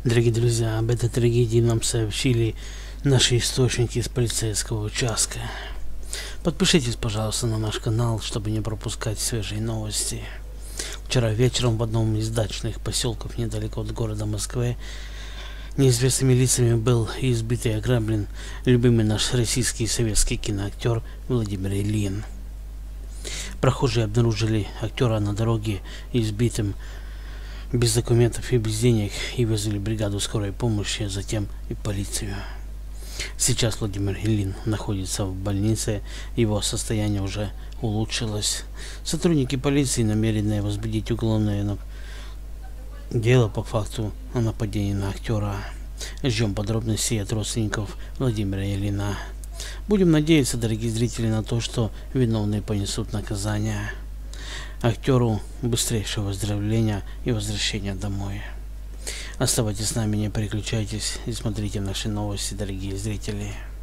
Дорогие друзья, об этой трагедии нам сообщили наши источники из полицейского участка. Подпишитесь, пожалуйста, на наш канал, чтобы не пропускать свежие новости. Вчера вечером в одном из дачных поселков недалеко от города Москвы неизвестными лицами был избит и ограблен любимый наш российский и советский киноактер Владимир Ильин. Прохожие обнаружили актера на дороге избитым, без документов и без денег, и вызвали бригаду скорой помощи, а затем и полицию. Сейчас Владимир Ильин находится в больнице, его состояние уже улучшилось. Сотрудники полиции намерены возбудить уголовное дело по факту о нападении на актера. Ждем подробностей от родственников Владимира Ильина. Будем надеяться, дорогие зрители, на то, что виновные понесут наказание. Актеру быстрейшего выздоровления и возвращения домой. Оставайтесь с нами, не переключайтесь и смотрите наши новости, дорогие зрители.